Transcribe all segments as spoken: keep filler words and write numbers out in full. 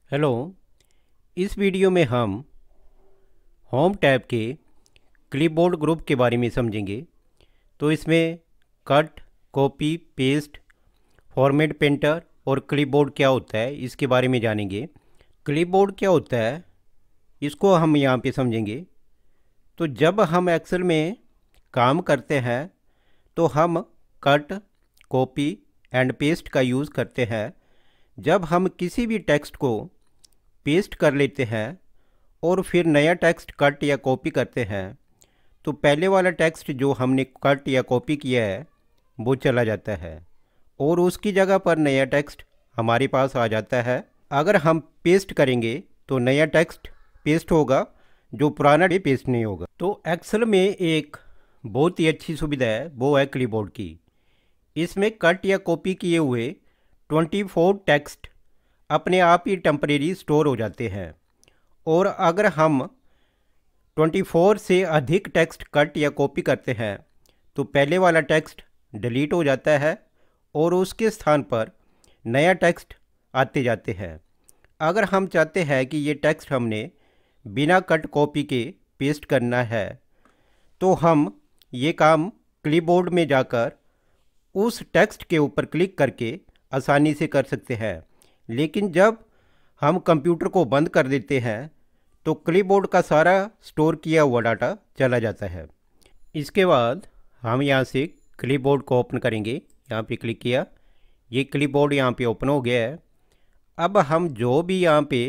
Hello. इस video में हम होम टैब के क्लिपबोर्ड ग्रुप के बारे में समझेंगे। तो इसमें cut, copy, paste, format painter और क्लिपबोर्ड क्या होता है इसके बारे में जानेंगे। क्लिपबोर्ड क्या होता है इसको हम यहाँ पे समझेंगे। तो जब हम एक्सेल में काम करते हैं तो हम कट, कॉपी एंड पेस्ट का यूज़ करते हैं। जब हम किसी भी टेक्स्ट को पेस्ट कर लेते हैं और फिर नया टेक्स्ट कट या कॉपी करते हैं तो पहले वाला टेक्स्ट जो हमने कट या कॉपी किया है वो चला जाता है और उसकी जगह पर नया टेक्स्ट हमारे पास आ जाता है। अगर हम पेस्ट करेंगे तो नया टेक्स्ट पेस्ट होगा, जो पुराना भी पेस्ट नहीं होगा। तो एक्सेल में एक बहुत ही अच्छी सुविधा है, वो है क्लिपबोर्ड की। इसमें कट या कॉपी किए हुए चौबीस टेक्स्ट अपने आप ही टेम्परेरी स्टोर हो जाते हैं और अगर हम चौबीस से अधिक टेक्स्ट कट या कॉपी करते हैं तो पहले वाला टेक्स्ट डिलीट हो जाता है और उसके स्थान पर नया टेक्स्ट आते जाते हैं। अगर हम चाहते हैं कि ये टेक्स्ट हमने बिना कट कॉपी के पेस्ट करना है तो हम ये काम क्लिपबोर्ड में जाकर उस टेक्स्ट के ऊपर क्लिक करके आसानी से कर सकते हैं। लेकिन जब हम कंप्यूटर को बंद कर देते हैं तो क्लिपबोर्ड का सारा स्टोर किया हुआ डाटा चला जाता है। इसके बाद हम यहाँ से क्लिपबोर्ड को ओपन करेंगे। यहाँ पे क्लिक किया, ये क्लिपबोर्ड यहाँ पे ओपन हो गया है। अब हम जो भी यहाँ पे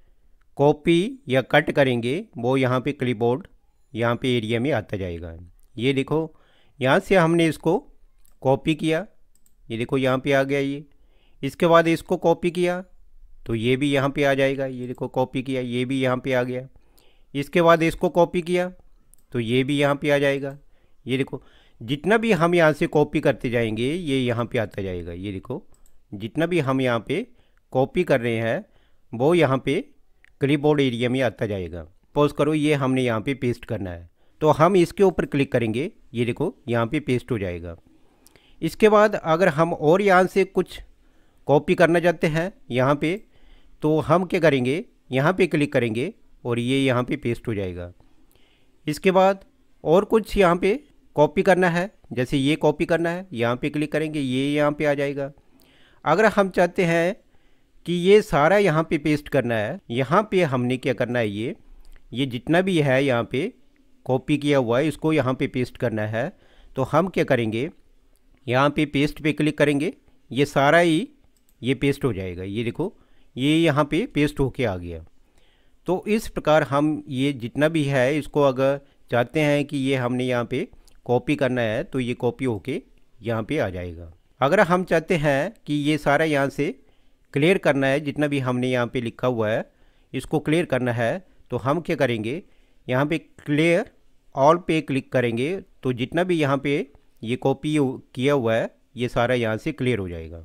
कॉपी या कट करेंगे वो यहाँ पे क्लिपबोर्ड यहाँ पे एरिया में आता जाएगा। ये देखो, यहाँ से हमने इसको कॉपी किया, ये देखो यहाँ पे आ गया ये। इसके बाद इसको कॉपी किया तो ये भी यहाँ पे आ जाएगा, ये देखो कॉपी किया, ये भी यहाँ पे आ गया। इसके बाद इसको कॉपी किया तो ये भी यहाँ पे आ जाएगा। ये देखो, जितना भी हम यहाँ से कॉपी करते जाएंगे ये यहाँ पे आता जाएगा। ये देखो, जितना भी हम यहाँ पे कॉपी कर रहे हैं वो यहाँ पे क्लिपबोर्ड एरिया में आता जाएगा। सपोज करो ये हमने यहाँ पे पेस्ट करना है तो हम इसके ऊपर क्लिक करेंगे, ये देखो यहाँ पे पेस्ट हो जाएगा। इसके बाद अगर हम और यहाँ से कुछ कॉपी करना चाहते हैं यहाँ पे तो हम क्या करेंगे, यहाँ पे क्लिक करेंगे और ये यहाँ पे पेस्ट हो जाएगा। इसके बाद और कुछ यहाँ पे कॉपी करना है, जैसे ये कॉपी करना है, यहाँ पे क्लिक करेंगे, ये यहाँ पे आ जाएगा। अगर हम चाहते हैं कि ये सारा यहाँ पे पेस्ट करना है, यहाँ पे हमने क्या करना है, ये ये जितना भी है यहाँ पे कॉपी किया हुआ है इसको यहाँ पे पेस्ट करना है। तो हम क्या करेंगे, यहाँ पे पेस्ट पे क्लिक करेंगे, ये सारा ही ये पेस्ट हो जाएगा। ये देखो, ये यहाँ पे पेस्ट होके आ गया। तो इस प्रकार हम ये जितना भी है इसको अगर चाहते हैं कि ये हमने यहाँ पे कॉपी करना है तो ये कॉपी होके यहाँ पे आ जाएगा। अगर हम चाहते हैं कि ये सारा यहाँ से क्लियर करना है, जितना भी हमने यहाँ पे लिखा हुआ है इसको क्लियर करना है, तो हम क्या करेंगे, यहाँ पे क्लियर ऑल पे क्लिक करेंगे तो जितना भी यहाँ पे ये कॉपी किया हुआ है ये सारा यहाँ से क्लियर हो जाएगा।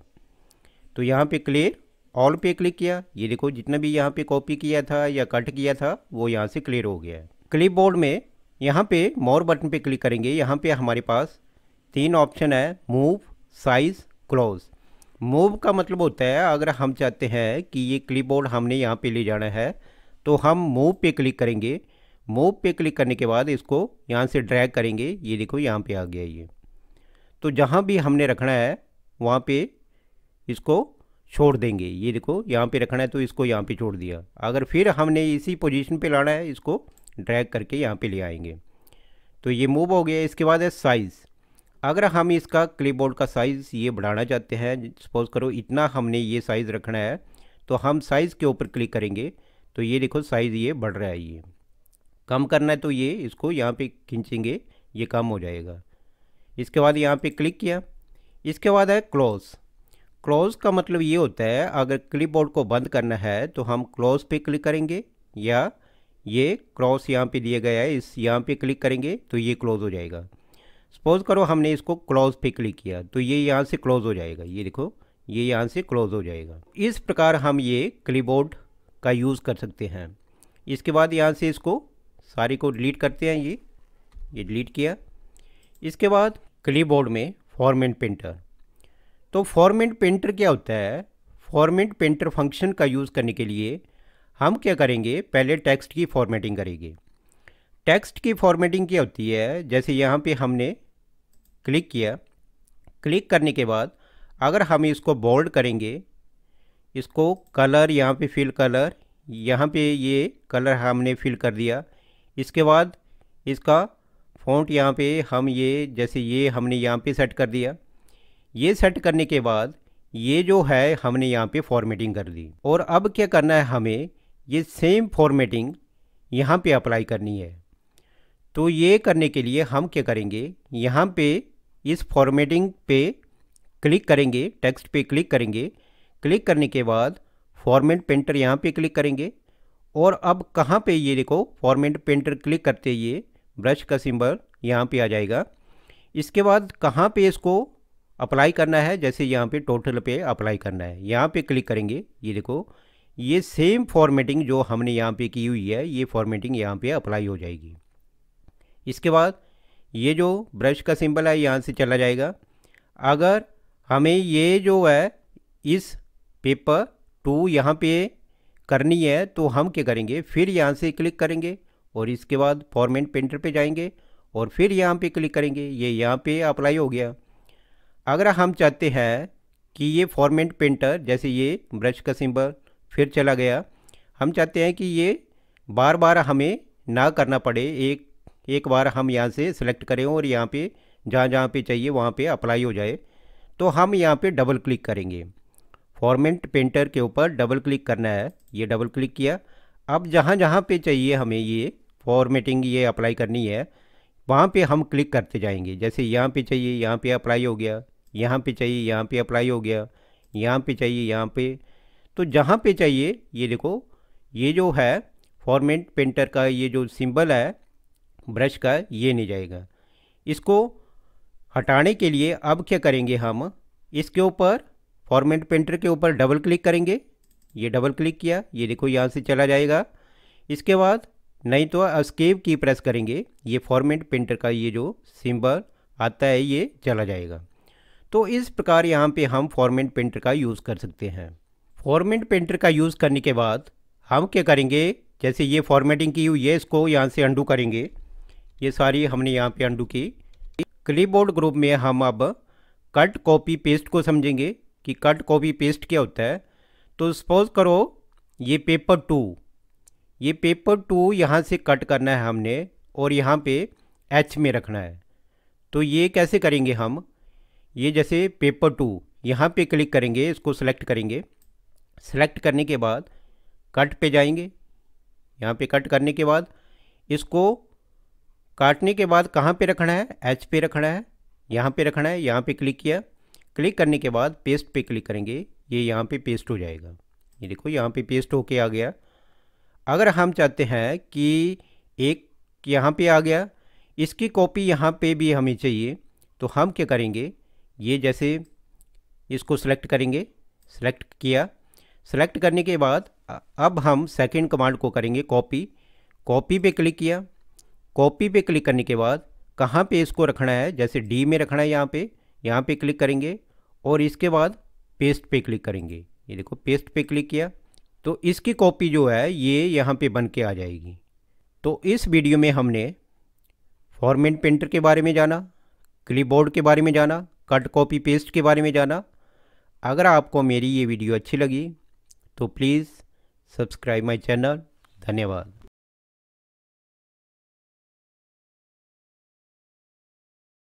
तो यहाँ पे क्लियर ऑल पे क्लिक किया, ये देखो जितना भी यहाँ पे कॉपी किया था या कट किया था वो यहाँ से क्लियर हो गया है। क्लिपबोर्ड में यहाँ पे मोर बटन पे क्लिक करेंगे, यहाँ पे हमारे पास तीन ऑप्शन है, मूव, साइज, क्लोज। मूव का मतलब होता है अगर हम चाहते हैं कि ये क्लिपबोर्ड हमने यहाँ पे ले जाना है तो हम मूव पे क्लिक करेंगे। मूव पे क्लिक करने के बाद इसको यहाँ से ड्रैग करेंगे, ये देखो यहाँ पे आ गया ये। तो जहाँ भी हमने रखना है वहाँ पे इसको छोड़ देंगे, ये देखो यहाँ पे रखना है तो इसको यहाँ पे छोड़ दिया। अगर फिर हमने इसी पोजीशन पे लाना है इसको ड्रैग करके यहाँ पे ले आएंगे तो ये मूव हो गया। इसके बाद है साइज़। अगर हम इसका क्लिपबोर्ड का साइज़ ये बढ़ाना चाहते हैं, सपोज करो इतना हमने ये साइज़ रखना है तो हम साइज़ के ऊपर क्लिक करेंगे तो ये देखो साइज़ ये बढ़ रहा है। ये कम करना है तो ये इसको यहाँ पे खींचेंगे, ये कम हो जाएगा। इसके बाद यहाँ पे क्लिक किया। इसके बाद है क्लोज। क्लोज का मतलब ये होता है अगर क्लिपबोर्ड को बंद करना है तो हम क्लोज पे क्लिक करेंगे या ये क्रॉस यहाँ पे दिया गया है इस यहाँ पे क्लिक करेंगे तो ये क्लोज हो जाएगा। सपोज करो हमने इसको क्लोज पे क्लिक किया तो ये यहाँ से क्लोज हो जाएगा, ये देखो ये यहाँ से क्लोज हो जाएगा। इस प्रकार हम ये क्लिपबोर्ड का यूज़ कर सकते हैं। इसके बाद यहाँ से इसको सारी को डिलीट करते हैं, ये ये डिलीट किया। इसके बाद क्लिपबोर्ड में फॉर्मेट पेंटर। तो फॉर्मेट पेंटर क्या होता है, फॉर्मेट पेंटर फंक्शन का यूज़ करने के लिए हम क्या करेंगे, पहले टेक्स्ट की फॉर्मेटिंग करेंगे। टेक्स्ट की फॉर्मेटिंग क्या होती है, जैसे यहाँ पे हमने क्लिक किया, क्लिक करने के बाद अगर हम इसको बोल्ड करेंगे, इसको कलर यहाँ पे फिल कलर, यहाँ पे ये कलर हमने फिल कर दिया। इसके बाद इसका फ़ॉन्ट यहाँ पे हम ये जैसे ये हमने यहाँ पे सेट कर दिया। ये सेट करने के बाद ये जो है हमने यहाँ पे फॉर्मेटिंग कर दी। और अब क्या करना है, हमें ये सेम फॉर्मेटिंग यहाँ पे अप्लाई करनी है। तो ये करने के लिए हम क्या करेंगे, यहाँ पे इस फॉर्मेटिंग पे क्लिक करेंगे, टेक्स्ट पे क्लिक करेंगे। क्लिक करने के बाद फॉर्मेट पेंटर यहाँ पे क्लिक करेंगे। और अब कहाँ पे, ये देखो फॉर्मेट पेंटर क्लिक करते ये ब्रश का सिंबल यहाँ पे आ जाएगा। इसके बाद कहाँ पे इसको अप्लाई करना है, जैसे यहाँ पे टोटल पे अप्लाई करना है, यहाँ पे क्लिक करेंगे। ये देखो ये सेम फॉर्मेटिंग जो हमने यहाँ पे की हुई है, ये फॉर्मेटिंग यहाँ पे अप्लाई हो जाएगी। इसके बाद ये जो ब्रश का सिंबल है यहाँ से चला जाएगा। अगर हमें ये जो है इस पेपर टू यहाँ पे करनी है तो हम क्या करेंगे, फिर यहाँ से क्लिक करेंगे और इसके बाद फॉर्मेट पेंटर पे जाएंगे और फिर यहाँ पे क्लिक करेंगे। ये यहाँ पे अप्लाई हो गया। अगर हम चाहते हैं कि ये फॉर्मेट पेंटर, जैसे ये ब्रश का सिंबल फिर चला गया, हम चाहते हैं कि ये बार बार हमें ना करना पड़े, एक एक बार हम यहाँ से सिलेक्ट करें और यहाँ पे जहाँ जहाँ पे चाहिए वहाँ पे अप्लाई हो जाए, तो हम यहाँ पे डबल क्लिक करेंगे। फॉर्मेट पेंटर के ऊपर डबल क्लिक करना है। ये डबल क्लिक किया। अब जहाँ जहाँ पे चाहिए हमें ये फॉर्मेटिंग ये अप्लाई करनी है, वहाँ पे हम क्लिक करते जाएंगे। जैसे यहाँ पे चाहिए यहाँ पे अप्लाई हो गया, यहाँ पे चाहिए यहाँ पे अप्लाई हो गया, यहाँ पे चाहिए यहाँ पे, तो जहाँ पे चाहिए ये देखो ये जो है फॉर्मेट पेंटर का ये जो सिंबल है ब्रश का, ये नहीं जाएगा। इसको हटाने के लिए अब क्या करेंगे, हम इसके ऊपर फॉर्मेट पेंटर के ऊपर डबल क्लिक करेंगे। ये डबल क्लिक किया, ये देखो यहाँ से चला जाएगा। इसके बाद नहीं तो एस्केप की प्रेस करेंगे, ये फॉर्मेट पेंटर का ये जो सिंबल आता है ये चला जाएगा। तो इस प्रकार यहाँ पे हम फॉर्मेट पेंटर का यूज़ कर सकते हैं। फॉर्मेट पेंटर का यूज़ करने के बाद हम क्या करेंगे, जैसे ये फॉर्मेटिंग की हुई है इसको यहाँ से अंडू करेंगे। ये सारी हमने यहाँ पे अंडू की। क्लिपबोर्ड ग्रुप में हम अब कट कॉपी पेस्ट को समझेंगे कि कट कॉपी पेस्ट क्या होता है। तो सपोज करो ये पेपर टू, ये पेपर टू यहाँ से कट करना है हमने और यहाँ पे एच में रखना है। तो ये कैसे करेंगे हम, ये जैसे पेपर टू यहाँ पे क्लिक करेंगे, इसको सेलेक्ट करेंगे। सेलेक्ट करने के बाद कट पे जाएंगे। यहाँ पे कट करने के बाद इसको काटने के बाद कहाँ पे रखना है, एच पे रखना है, यहाँ पे रखना है। यहाँ पे क्लिक किया। क्लिक करने के बाद पेस्ट पे क्लिक करेंगे, ये यहाँ पे पेस्ट हो जाएगा। ये देखो यहाँ पे पेस्ट होके आ गया। अगर हम चाहते हैं कि एक यहाँ पे आ गया, इसकी कॉपी यहाँ पे भी हमें चाहिए, तो हम क्या करेंगे, ये जैसे इसको सेलेक्ट करेंगे। सेलेक्ट किया। सेलेक्ट करने के बाद अब हम सेकंड कमांड को करेंगे कॉपी। कॉपी पे क्लिक किया। कॉपी पे क्लिक करने के बाद कहाँ पे इसको रखना है, जैसे डी में रखना है, यहाँ पे यहाँ पे क्लिक करेंगे और इसके बाद पेस्ट पे क्लिक करेंगे। ये देखो पेस्ट पे क्लिक किया तो इसकी कॉपी जो है ये यहाँ पे बन के आ जाएगी। तो इस वीडियो में हमने फॉर्मेट पेंटर के बारे में जाना, क्लिपबोर्ड के बारे में जाना, कट कॉपी पेस्ट के बारे में जाना। अगर आपको मेरी ये वीडियो अच्छी लगी तो प्लीज़ सब्सक्राइब माय चैनल। धन्यवाद।